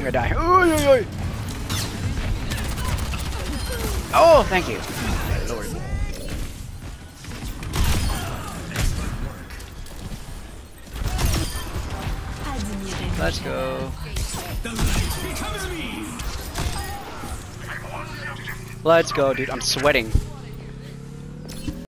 gonna die. Oy, oy, oy. Oh, thank you. Lord. Let's go. Let's go, dude. I'm sweating.